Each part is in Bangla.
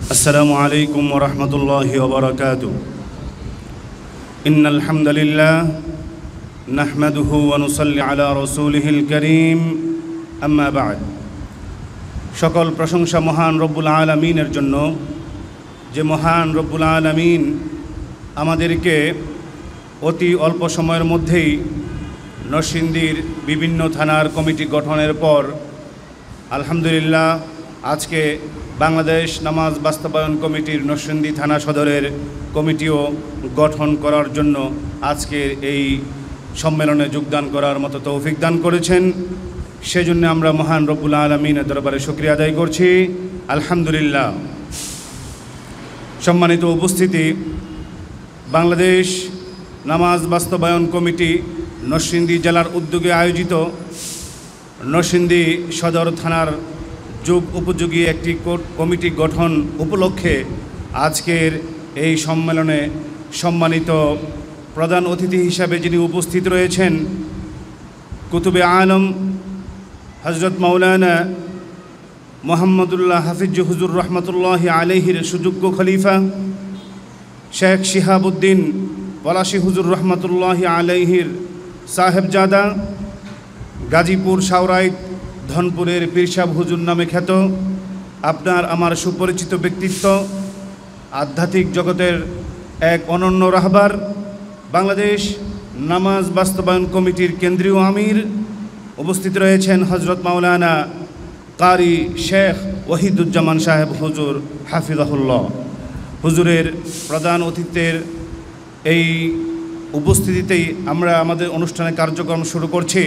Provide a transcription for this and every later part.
السلام عليكم ورحمة الله وبركاته. إن الحمد لله نحمده ونصلي على رسوله الكريم أما بعد. সকল প্রশংসা মহান রব্বুল আলামিনের জন্য, যে মহান রব্বুল আলামিন আমাদেরকে অতি অল্প সময়ের মধ্যেই নরসিংদীর বিভিন্ন থানার কমিটি গঠনের পর আলহামদুলিল্লাহ আজকে বাংলাদেশ নামাজ বাস্তবায়ন কমিটির নরসিংদী থানা সদরের কমিটিও গঠন করার জন্য আজকের এই সম্মেলনে যোগদান করার মতো তৌফিক দান করেছেন। সেজন্য আমরা মহান রব্বুল আলামিনের দরবারে শুকরিয়া আদায় করছি, আলহামদুলিল্লাহ। সম্মানিত উপস্থিতি, বাংলাদেশ নামাজ বাস্তবায়ন কমিটি নরসিংদী জেলার উদ্যোগে আয়োজিত নরসিংদী সদর থানার যুগ উপযোগী একটি কমিটি গঠন উপলক্ষে আজকের এই সম্মেলনে সম্মানিত প্রধান অতিথি হিসাবে যিনি উপস্থিত রয়েছেন, কুতুবে আলম হজরত মাওলানা মোহাম্মদুল্লাহ হাফিজ হুজুর রহমতুল্লাহি আলাইহির সুযোগ্য খলিফা শেখ শিহাবুদ্দিন পলাশী হুজুর রহমতুল্লাহি আলাইহির সাহেবজাদা, গাজীপুর শাওরাইত ধনপুরের পীরসাব হুজুর নামে খ্যাত আপনার আমার সুপরিচিত ব্যক্তিত্ব, আধ্যাত্মিক জগতের এক অনন্য রাহবার, বাংলাদেশ নামাজ বাস্তবায়ন কমিটির কেন্দ্রীয় আমির উপস্থিত রয়েছেন হজরত মাওলানা কারি শেখ ওহিদুজ্জামান সাহেব হুজুর হাফিজাহুল্লাহ। হুজুরের প্রধান অতিথির এই উপস্থিতিতেই আমরা আমাদের অনুষ্ঠানের কার্যক্রম শুরু করছি।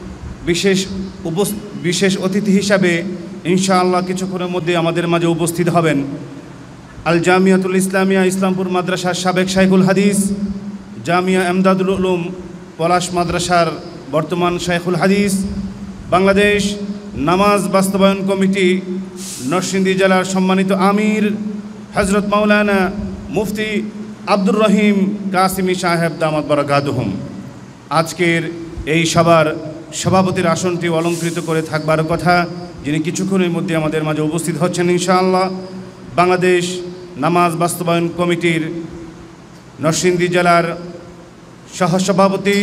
বিশেষ অতিথি হিসাবে ইনশাআল্লাহ কিছুক্ষণের মধ্যে আমাদের মাঝে উপস্থিত হবেন আল জামিয়াতুল ইসলামিয়া ইসলামপুর মাদ্রাসার সাবেক শাইখুল হাদিস, জামিয়া এমদাদুল উলুম পলাশ মাদ্রাসার বর্তমান শাইখুল হাদিস, বাংলাদেশ নামাজ বাস্তবায়ন কমিটি নরসিংদী জেলার সম্মানিত আমির হজরত মাওলানা মুফতি আব্দুর রহিম কাসিমি সাহেব দামাত বারাকাতুহুম। আজকের এই সভার সভাপতির আসনটি অলঙ্কৃত করে থাকবার কথা, যিনি কিছুক্ষণের মধ্যে আমাদের মাঝে উপস্থিত হচ্ছেন ইনশাআল্লাহ। বাংলাদেশ নামাজ বাস্তবায়ন কমিটির নরসিংদী জেলার সহসভাপতি,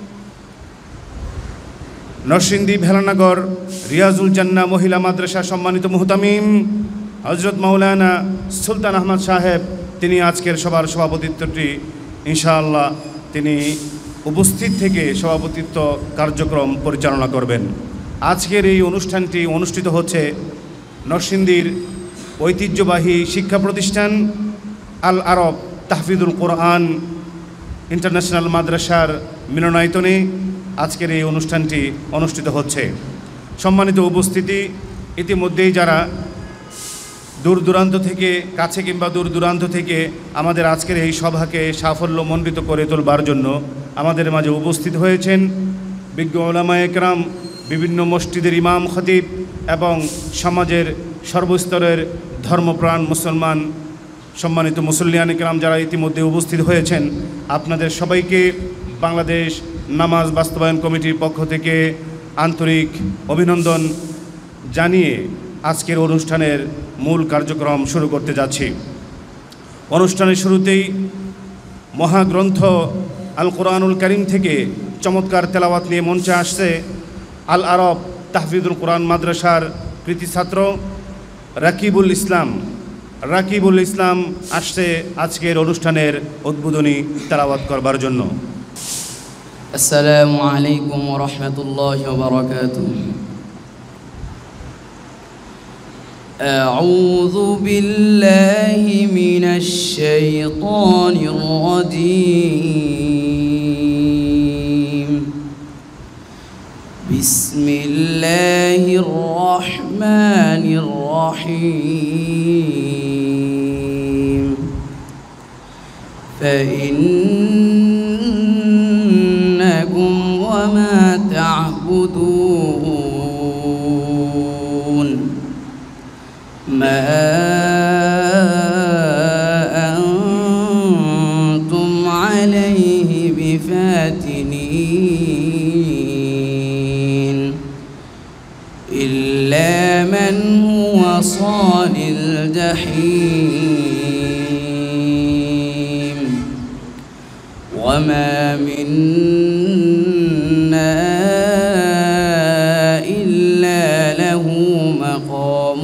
নরসিংদী ভেলানগর রিয়াজুল জান্নাহ মহিলা মাদ্রাসা সম্মানিত মুহতামিম হজরত মাওলানা সুলতান আহমদ সাহেব, তিনি আজকের সভার সভাপতিত্বটি ইনশাআল্লাহ তিনি উপস্থিত থেকে সভাপতিত্ব কার্যক্রম পরিচালনা করবেন। আজকের এই অনুষ্ঠানটি অনুষ্ঠিত হচ্ছে নরসিংদীর ঐতিহ্যবাহী শিক্ষা প্রতিষ্ঠান আল আরব তাহফিজুল কোরআন ইন্টারন্যাশনাল মাদ্রাসার মিলনায়তনে আজকের এই অনুষ্ঠানটি অনুষ্ঠিত হচ্ছে। সম্মানিত উপস্থিতি, ইতিমধ্যেই যারা দূর দূরান্ত থেকে, কাছে কিংবা দূর দূরান্ত থেকে আমাদের আজকের এই সভাকে সাফল্যমণ্ডিত করে তোলবার জন্য আমাদের মাঝে উপস্থিত হয়েছেন, বিজ্ঞ ওলামায়ে কেরাম, বিভিন্ন মসজিদের ইমাম খতিব এবং সমাজের সর্বস্তরের ধর্মপ্রাণ মুসলমান সম্মানিত মুসল্লিয়ানে কেরাম যারা ইতিমধ্যে উপস্থিত হয়েছেন, আপনাদের সবাইকে বাংলাদেশ নামাজ বাস্তবায়ন কমিটির পক্ষ থেকে আন্তরিক অভিনন্দন জানিয়ে আজকের অনুষ্ঠানের মূল কার্যক্রম শুরু করতে যাচ্ছি। অনুষ্ঠানের শুরুতেই মহাগ্রন্থ আল কোরআনুল কারীম থেকে চমৎকার তেলাওয়াত নিয়ে মঞ্চে আসছে আল আরব তাহফিজুল কোরআন মাদ্রাসার কৃতি ছাত্র রাকিবুল ইসলাম আসছে আজকের অনুষ্ঠানের উদ্বোধনী তেলাওয়াত করবার জন্য। আসসালামু আলাইকুম ওয়া রাহমাতুল্লাহি ওয়া বারাকাতুহু। أعوذ بالله من الشيطان الرجيم. بسم الله الرحمن الرحيم. فإنكم وما تعبدون ما أنتم عليه بفاتنين إلا من هو صال الجحيم وما منا إلا له مقام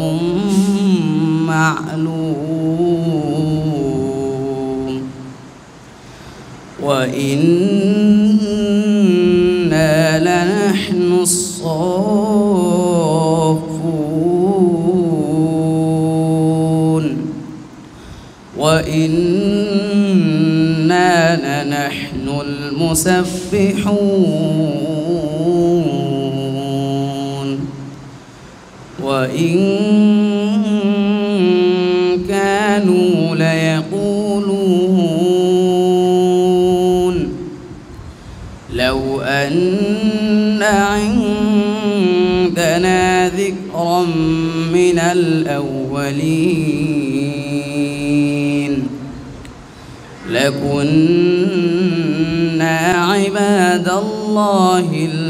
معلوم وإنا لنحن الصافون وإنا لنحن المسبحون وإن كانوا ليقولون لو أن عندنا ذكرا من الأولين لكنا عباد الله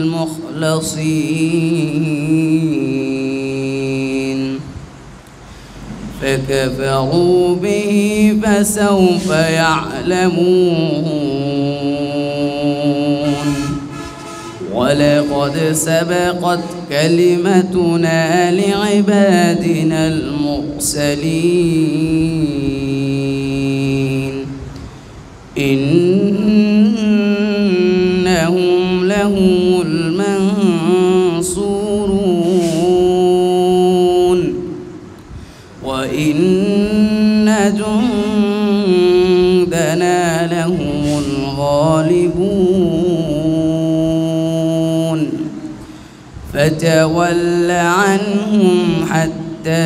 المخلصين فكفروا به فسوف يعلمون ولقد سبقت كلمتنا لعبادنا المرسلين إنهم لهم المنصورون وإن جندنا لهم الغالبون فتول عنهم حتى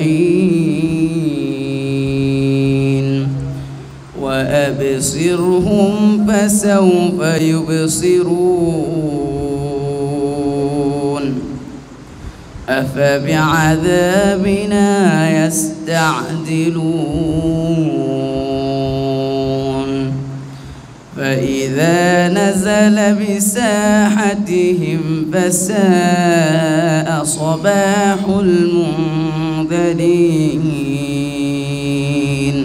حين وأبصرهم فسوف يبصرون أفبعذابنا يستعجلون فإذا نزل بساحتهم فساء صباح المنذرين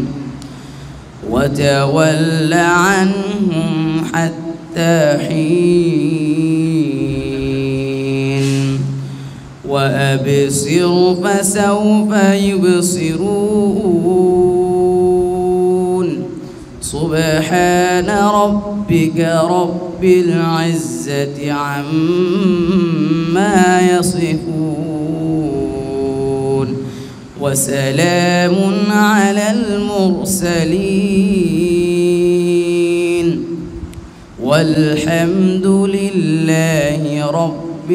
وتول عنهم حتى حين وأبصر فسوف يبصرون سبحان ربك رب العزة عما يصفون وسلام على المرسلين والحمد لله رب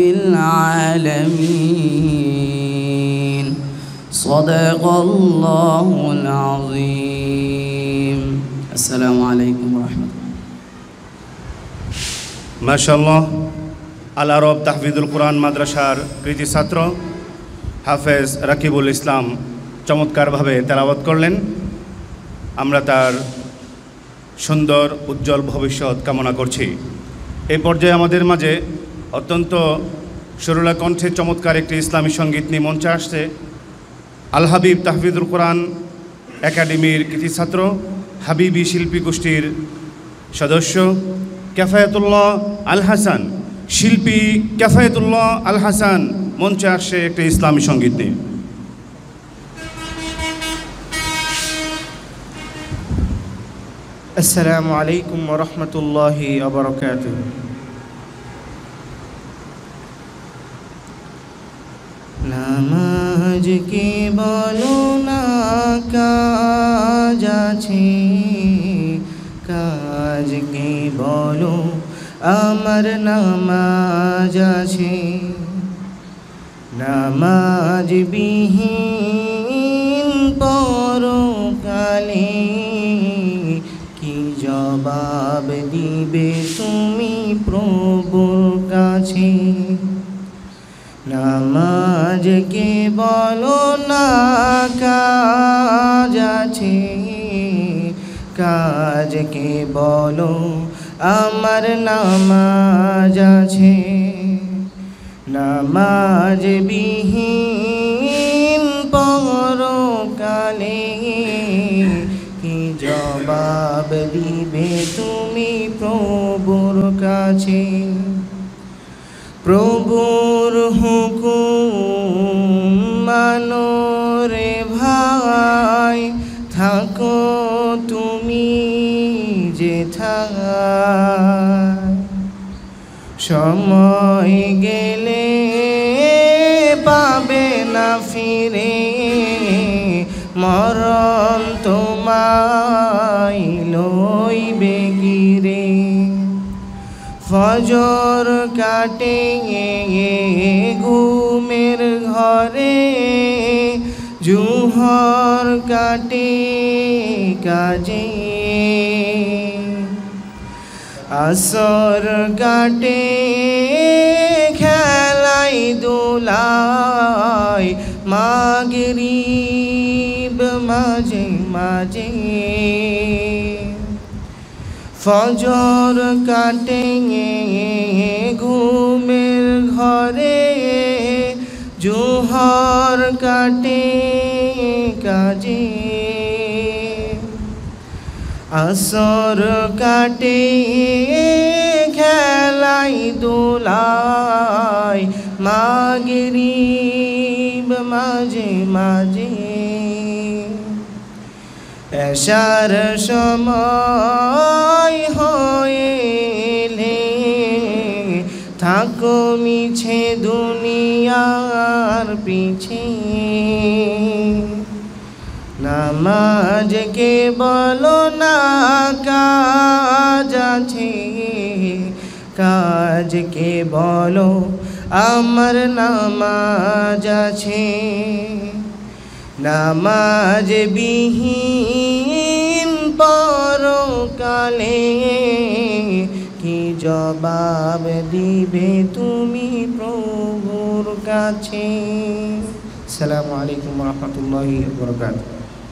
العالمين صدق الله العظيم السلام عليكم ورحمة الله মাশাআল্লাহ আল আরব তাহফিজুল কোরআন মাদ্রাসার কৃতি ছাত্র হাফেজ রাকিবুল ইসলাম চমৎকারভাবে তেলাওয়াত করলেন। আমরা তার সুন্দর উজ্জ্বল ভবিষ্যৎ কামনা করছি। এই পর্যায়ে আমাদের মাঝে অত্যন্ত সুরলা কণ্ঠে চমৎকার একটি ইসলামী সঙ্গীত নিয়ে মঞ্চে আসছে আল হাবিব তাহফিজুল কোরআন একাডেমির কৃতি ছাত্র হাবিবি শিল্পী গোষ্ঠীর সদস্য ক্যাফায়েতুল্লাহ আল হাসান। শিল্পী ক্যাফায়েতুল্লাহ আল হাসান মঞ্চে আসছে একটি ইসলামী সঙ্গীত নিয়ে। আসসালামু আলাইকুম ওয়া রাহমাতুল্লাহি ওয়া বারাকাতুহু। নামাজ কি বলো না কাজ আছে, কাজ কি বলো আমার নামাজ আছে। নামাজ বিহীন পরকালে কি জবাব দিবে তুমি প্রভুর কাছে। নামাজ কে বলো না কাজ আছে, কাজ কে বলো আমার নামাজ আছে। নামাজ বিহীন পরকালে কালে কি জবাব দিবে তুমি প্রভুর কাছে প্রভুর হুকুম মানো রে ভাই থাকো তুমি যেথায় সময় গেলে পাবে না ফিরে মরণ তোমায় লইবে গিরে ফজর কাটে ঘুমের ঘরে জুহর কাটে কাজে আসর কাটে খেলাই দোলাই মাগরিব মাঝে মাঝে ফজর কাটে ঘুমের ঘরে জোহর কাটে কাজে আসর কাটে খেলাই দোলাই মাগরিব মাঝে মাঝে এশার সময় হইলে থাকো মিছে দুনিয়ার পিছে নামাজ কে বলো না কাজ আছে কাজ কে বলো আমার নামাজ আছে নামাজ বিহীন পরকালে কি জবাব দিবে তুমি প্রভুর কাছে আসসালামু আলাইকুম ওয়া রাহমাতুল্লাহি ওয়া বারাকাতুহু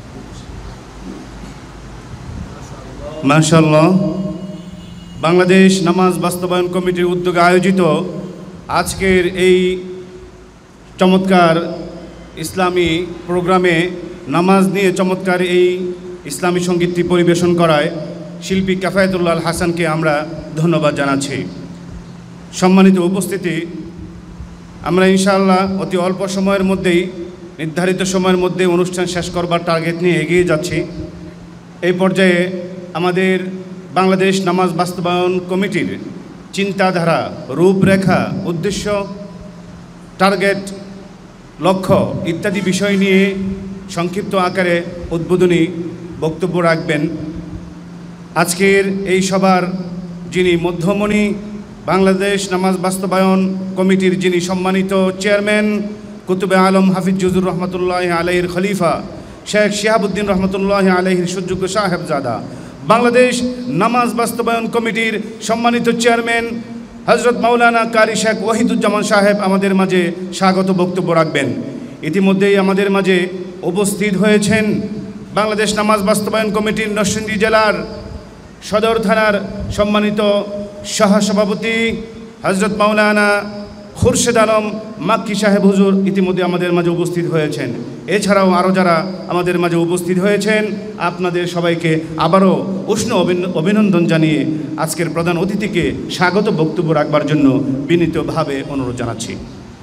মাশাআল্লাহ বাংলাদেশ নামাজ বাস্তবায়ন কমিটির উদ্যোগে আয়োজিত আজকের এই চমৎকার ইসলামী প্রোগ্রামে নামাজ নিয়ে চমৎকার এই ইসলামী সঙ্গীতটি পরিবেশন করায় শিল্পী কাফায়েতুল্লাহ আল হাসানকে আমরা ধন্যবাদ জানাচ্ছি। সম্মানিত উপস্থিতি, আমরা ইনশাআল্লাহ অতি অল্প সময়ের মধ্যেই নির্ধারিত সময়ের মধ্যে অনুষ্ঠান শেষ করবার টার্গেট নিয়ে এগিয়ে যাচ্ছি। এই পর্যায়ে আমাদের বাংলাদেশ নামাজ বাস্তবায়ন কমিটির চিন্তাধারা, রূপরেখা, উদ্দেশ্য, টার্গেট, লক্ষ্য ইত্যাদি বিষয় নিয়ে সংক্ষিপ্ত আকারে উদ্বোধনী বক্তব্য রাখবেন আজকের এই সভার যিনি মধ্যমণি, বাংলাদেশ নামাজ বাস্তবায়ন কমিটির যিনি সম্মানিত চেয়ারম্যান কুতুবে আলম হাফিজ জুজুর রহমতুল্লাহ আলাইহির খলিফা শেখ শিহাবুদ্দিন রহমতুল্লাহ আলাইহির সুযোগ্য সাহেবজাদা, বাংলাদেশ নামাজ বাস্তবায়ন কমিটির সম্মানিত চেয়ারম্যান হজরত মাওলানা কারি শেখ ওয়াহিদুজ্জামান সাহেব আমাদের মাঝে স্বাগত বক্তব্য রাখবেন। ইতিমধ্যেই আমাদের মাঝে উপস্থিত হয়েছেন বাংলাদেশ নামাজ বাস্তবায়ন কমিটির নরসিংদী জেলার সদর থানার সম্মানিত সহসভাপতি হজরত মাওলানা খুরশেদ আলম মাক্কি সাহেব হুজুর ইতিমধ্যে আমাদের মাঝে উপস্থিত হয়েছেন। এছাড়াও আরও যারা আমাদের মাঝে উপস্থিত হয়েছেন, আপনাদের সবাইকে আবারও উষ্ণ অভিনন্দন জানিয়ে আজকের প্রধান অতিথিকে স্বাগত বক্তব্য রাখবার জন্য বিনীতভাবে অনুরোধ জানাচ্ছি।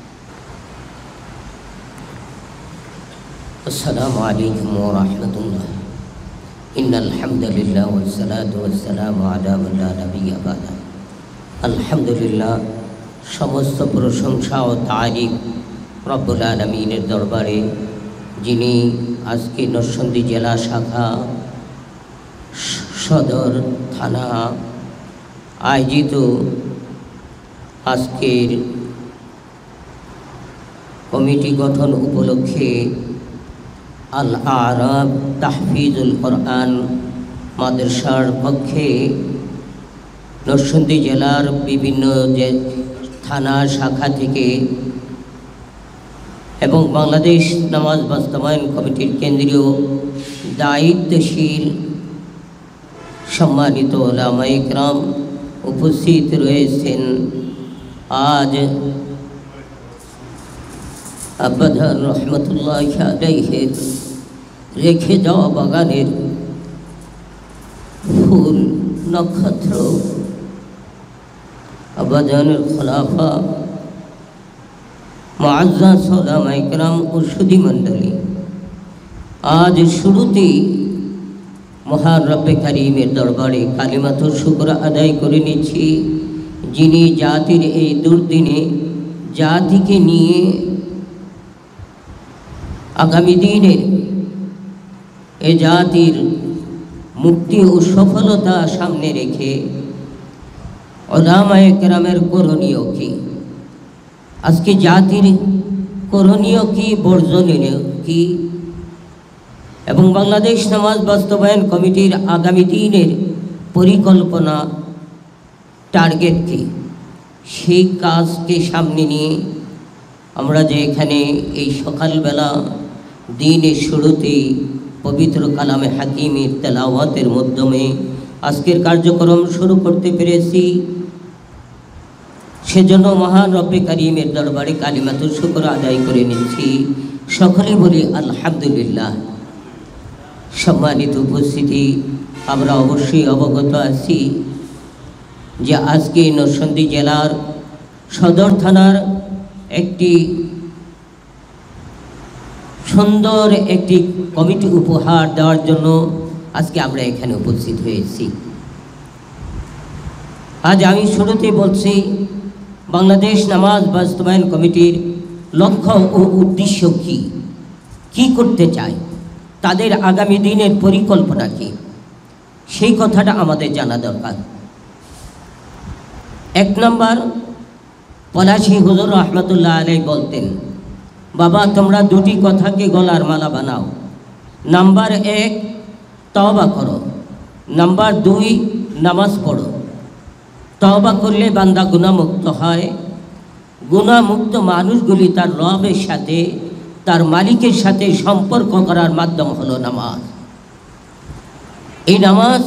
আসসালামু আলাইকুম ওয়া রাহমাতুল্লাহ। ইন্নাল হামদুলিল্লাহ ওয়াস সালাতু ওয়াস সালামু আলা মান লা নাবিয়্যা বা'দা। আলহামদুলিল্লাহ, সমস্ত প্রশংসা ও তারিফ রব্বুল আলামিনের দরবারে, যিনি আজকে নরসিংদী জেলা শাখা সদর থানা আয়োজিত আজকের কমিটি গঠন উপলক্ষে আল আরাব তাহফিজুল কোরআন মাদ্রাসার পক্ষে নরসিংদী জেলার বিভিন্ন যে থানা শাখা থেকে এবং বাংলাদেশ নামাজ বাস্তবায়ন কমিটির কেন্দ্রীয় দায়িত্বশীল সম্মানিত ওলামায়ে কেরাম উপস্থিত রয়েছেন। আজ আব্বাজান রহমতুল্লাহ আলাইহির রেখে যাওয়া বাগানের ফুল নক্ষত্র, আবাজানের খোলাফা, মুআজ্জাজ উলামায়ে কেরাম ও সুধী মণ্ডলী, আজ শুরুতেই মহান রব্বে কারীমের দরবারে কালিমাতুর শুকর আদায় করে নিচ্ছি, যিনি জাতির এই দুর্দিনে জাতিকে নিয়ে আগামী দিনের এ জাতির মুক্তি ও সফলতা সামনে রেখে উলামায়ে কেরামের করণীয় কি, আজকে জাতির করণীয় কি, বর্জনীয় কি, এবং বাংলাদেশ নামাজ বাস্তবায়ন কমিটির আগামী দিনের পরিকল্পনা টার্গেট কি, সেই কাজকে সামনে নিয়ে আমরা যে এখানে এই সকালবেলা দিনের শুরুতেই পবিত্র কালামে হাকিমের তেলাওয়াতের মাধ্যমে আজকের কার্যক্রম শুরু করতে পেরেছি, সেজন্য মহান রব্বে কারীমের দরবারে কালিমাতুল শুকর আদায় করে নিচ্ছি। সকলে বলি আলহামদুলিল্লাহ। সম্মানিত উপস্থিতি, আমরা অবশ্যই অবগত আছি যে আজকে নরসিংদী জেলার সদর থানার একটি সুন্দর একটি কমিটি উপহার দেওয়ার জন্য আজকে আমরা এখানে উপস্থিত হয়েছি। আজ আমি শুরুতে বলছি বাংলাদেশ নামাজ বাস্তবায়ন কমিটির লক্ষ্য ও উদ্দেশ্য কি করতে চায়, তাদের আগামী দিনের পরিকল্পনা কি, সেই কথাটা আমাদের জানা দরকার। এক নম্বর, পলাশী হুজুর রহমতুল্লাহ আলাইহি বলতেন, বাবা তোমরা দুটি কথাকে গলার মালা বানাও। নাম্বার 1 তওবা করো, নাম্বার 2 নামাজ পড়ো। তওবা করলে বান্দা গুনাহমুক্ত হয়। গুনাহমুক্ত মানুষগুলি তার রবের সাথে, তার মালিকের সাথে সম্পর্ক করার মাধ্যম হলো নামাজ। এই নামাজ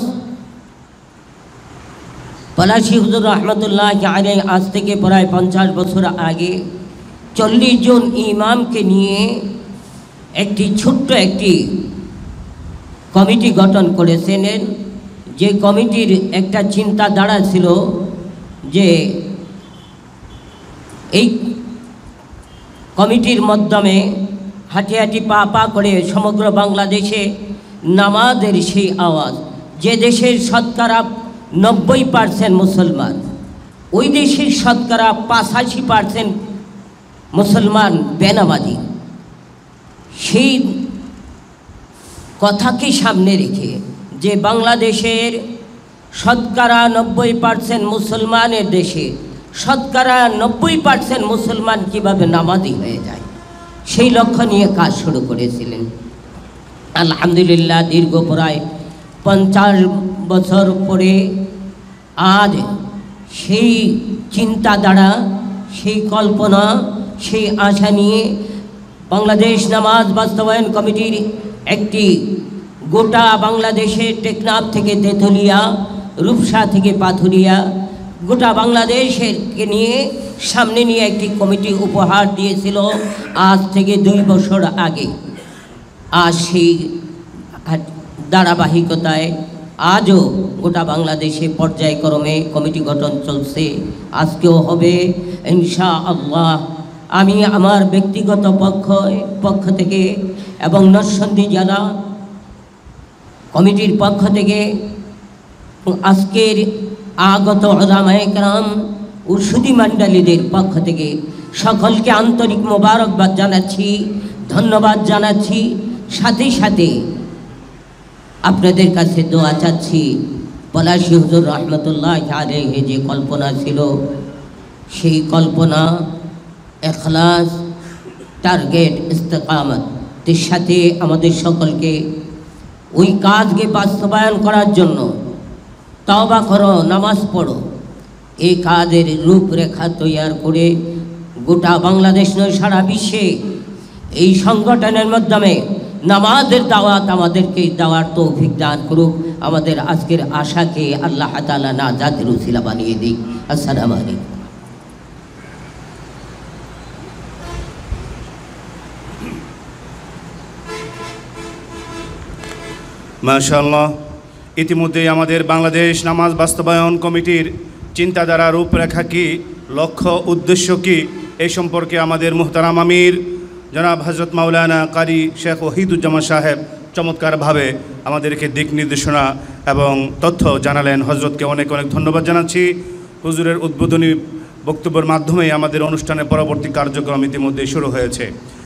পলাশী হুজুর রহমতুল্লাহ আলাইহি আজ থেকে প্রায় 50 বছর আগে 40 জন ইমামকে নিয়ে একটি ছোট্ট একটি কমিটি গঠন করেছিলেন, যে কমিটির একটা চিন্তাধারা ছিল যে এই কমিটির মাধ্যমে হাঁটি হাঁটি পা পা করে সমগ্র বাংলাদেশে নামাজের সেই আওয়াজ, যে দেশের শতকরা 90% মুসলমান, ওই দেশের শতকরা 85% মুসলমান বেনামাজি, সেই কথাকে সামনে রেখে যে বাংলাদেশের শতকরা 90% মুসলমানের দেশে শতকরা 90% মুসলমান কীভাবে নামাজি হয়ে যায়, সেই লক্ষ্য নিয়ে কাজ শুরু করেছিলেন। আলহামদুলিল্লাহ, দীর্ঘ প্রায় 50 বছর পরে আজ সেই চিন্তাধারা, সেই কল্পনা, সেই আশা নিয়ে বাংলাদেশ নামাজ বাস্তবায়ন কমিটির একটি গোটা বাংলাদেশের টেকনাফ থেকে তেঁতুলিয়া, রূপসা থেকে পাথুরিয়া, গোটা বাংলাদেশকে নিয়ে সামনে নিয়ে একটি কমিটি উপহার দিয়েছিল আজ থেকে 2 বছর আগে। আজ সেই ধারাবাহিকতায় আজও গোটা বাংলাদেশে পর্যায়ক্রমে কমিটি গঠন চলছে, আজকেও হবে ইনশাআল্লাহ। আমি আমার ব্যক্তিগত পক্ষ থেকে এবং নরসিংদী জেলা কমিটির পক্ষ থেকে আজকের আগত উলামায়ে কেরাম ও সুধী মণ্ডলীদের পক্ষ থেকে সকলকে আন্তরিক মোবারকবাদ জানাচ্ছি, ধন্যবাদ জানাচ্ছি। সাথে সাথে আপনাদের কাছে দোয়া চাচ্ছি, পলাশী হুজুর রহমতুল্লাহ আলাইহি যে কল্পনা ছিল, সেই কল্পনা, ইখলাস, টার্গেট, ইস্তেকামতের সাথে আমাদের সকলকে ওই কাজকে বাস্তবায়ন করার জন্য তওবা করো, নামাজ পড়ো, এই কাজের রূপরেখা তৈরি করে গোটা বাংলাদেশ নয় সারা বিশ্বে এই সংগঠনের মাধ্যমে নামাজের দাওয়াত আমাদেরকে দেওয়ার তৌফিক দান করুক। আমাদের আজকের আশাকে আল্লাহ তাআলা নাজাতের উসিলা বানিয়ে দিক। আসসালামু আলাইকুম। মাশাআল্লাহ। ইতিমধ্যেই আমাদের বাংলাদেশ নামাজ বাস্তবায়ন কমিটির চিন্তাধারা রূপরেখা কী, লক্ষ্য উদ্দেশ্য কী, এই সম্পর্কে আমাদের মুহতারাম আমির জনাব হযরত মাওলানা কারি শেখ ওহিদুজ্জামান সাহেব চমৎকারভাবে আমাদেরকে দিক নির্দেশনা এবং তথ্য জানালেন। হজরতকে অনেক অনেক ধন্যবাদ জানাচ্ছি। হুজুরের উদ্বোধনী বক্তব্যের মাধ্যমেই আমাদের অনুষ্ঠানের পরবর্তী কার্যক্রম ইতিমধ্যেই শুরু হয়েছে।